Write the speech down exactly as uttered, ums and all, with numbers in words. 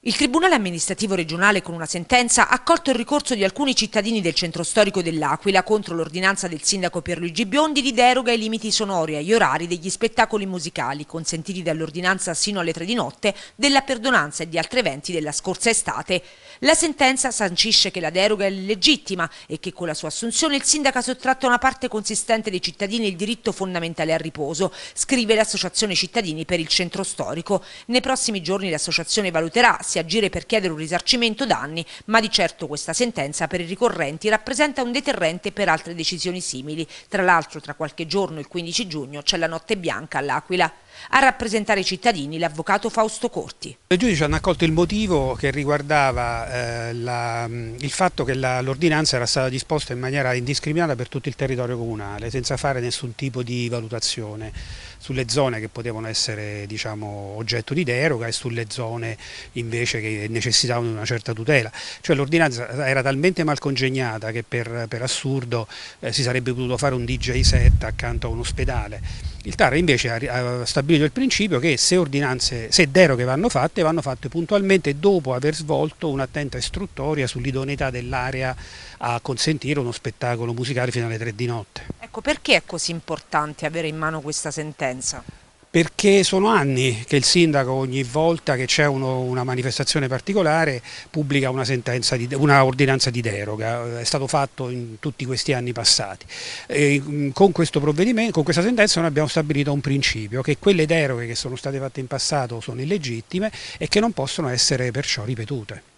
Il Tribunale amministrativo regionale con una sentenza ha accolto il ricorso di alcuni cittadini del centro storico dell'Aquila contro l'ordinanza del sindaco Pierluigi Biondi di deroga ai limiti sonori e agli orari degli spettacoli musicali consentiti dall'ordinanza sino alle tre di notte della perdonanza e di altri eventi della scorsa estate. La sentenza sancisce che la deroga è legittima e che con la sua assunzione il sindaco ha sottratto a una parte consistente dei cittadini il diritto fondamentale al riposo, scrive l'Associazione Cittadini per il Centro Storico. Nei prossimi giorni l'associazione valuterà se agire per chiedere un risarcimento danni, ma di certo questa sentenza per i ricorrenti rappresenta un deterrente per altre decisioni simili. Tra l'altro tra qualche giorno, il quindici giugno, c'è la notte bianca all'Aquila. A rappresentare i cittadini l'avvocato Fausto Corti. I giudici hanno accolto il motivo che riguardava eh, la, il fatto che l'ordinanza era stata disposta in maniera indiscriminata per tutto il territorio comunale, senza fare nessun tipo di valutazione sulle zone che potevano essere, diciamo, oggetto di deroga e sulle zone invece che necessitavano di una certa tutela. Cioè l'ordinanza era talmente mal congegnata che per, per assurdo eh, si sarebbe potuto fare un D J set accanto a un ospedale. Il T A R invece ha stabilito il principio che se, ordinanze, se deroghe vanno fatte, vanno fatte puntualmente dopo aver svolto un'attenta istruttoria sull'idoneità dell'area a consentire uno spettacolo musicale fino alle tre di notte. Ecco, perché è così importante avere in mano questa sentenza? Perché sono anni che il sindaco ogni volta che c'è una manifestazione particolare pubblica una, sentenza di, una ordinanza di deroga, è stato fatto in tutti questi anni passati. E con questo provvedimento, con questa sentenza noi abbiamo stabilito un principio, che quelle deroghe che sono state fatte in passato sono illegittime e che non possono essere perciò ripetute.